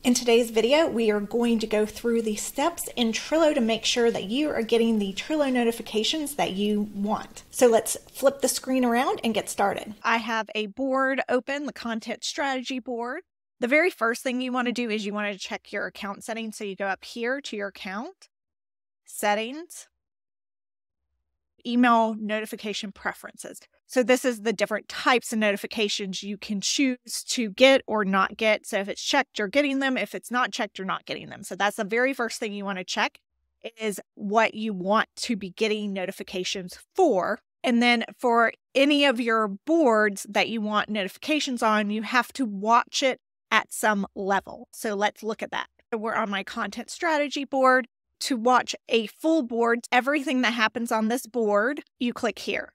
In today's video, we are going to go through the steps in Trello to make sure that you are getting the Trello notifications that you want. So let's flip the screen around and get started. I have a board open, the content strategy board. The very first thing you want to do is you want to check your account settings. So you go up here to your account, settings, email notification preferences. So this is the different types of notifications you can choose to get or not get. So if it's checked, you're getting them. If it's not checked, you're not getting them. So that's the very first thing you want to check is what you want to be getting notifications for. And then for any of your boards that you want notifications on, you have to watch it at some level. So let's look at that. So we're on my content strategy board. To watch a full board, everything that happens on this board, you click here.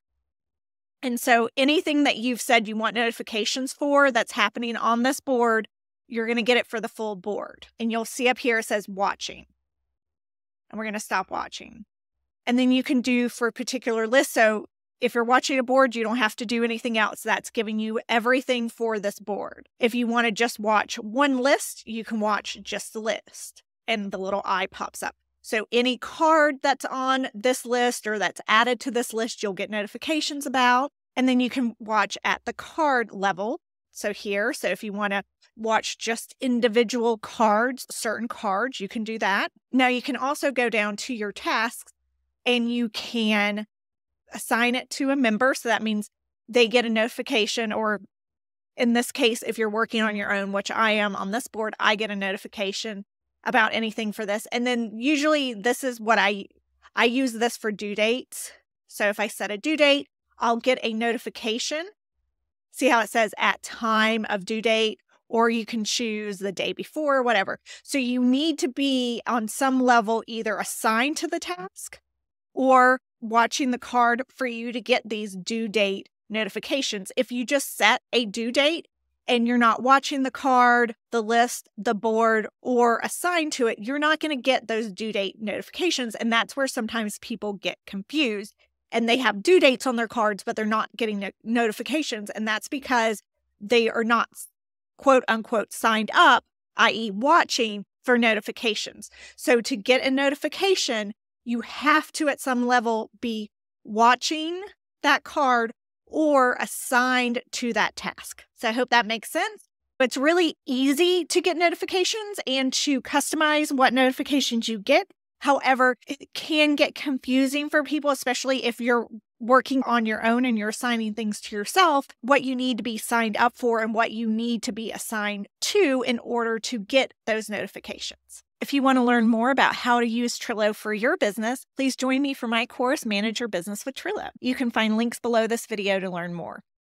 And so anything that you've said you want notifications for that's happening on this board, you're going to get it for the full board. And you'll see up here it says watching. And we're going to stop watching. And then you can do for a particular list. So if you're watching a board, you don't have to do anything else. That's giving you everything for this board. If you want to just watch one list, you can watch just the list. And the little eye pops up. So any card that's on this list or that's added to this list, you'll get notifications about. And then you can watch at the card level. So here, so if you want to watch just individual cards, certain cards, you can do that. Now you can also go down to your tasks and you can assign it to a member. So that means they get a notification, or in this case, if you're working on your own, which I am on this board, I get a notification about anything for this. And then usually this is what I use this for due dates. So if I set a due date, I'll get a notification. See how it says at time of due date, or you can choose the day before, whatever. So you need to be on some level either assigned to the task or watching the card for you to get these due date notifications. If you just set a due date and you're not watching the card, the list, the board, or assigned to it, you're not going to get those due date notifications. And that's where sometimes people get confused and they have due dates on their cards, but they're not getting notifications. And that's because they are not, quote unquote, signed up, i.e. watching for notifications. So to get a notification, you have to at some level be watching that card or assigned to that task. So I hope that makes sense. It's really easy to get notifications and to customize what notifications you get. However, it can get confusing for people, especially if you're working on your own and you're assigning things to yourself, what you need to be signed up for and what you need to be assigned to in order to get those notifications. If you want to learn more about how to use Trello for your business, please join me for my course, Manage Your Business with Trello. You can find links below this video to learn more.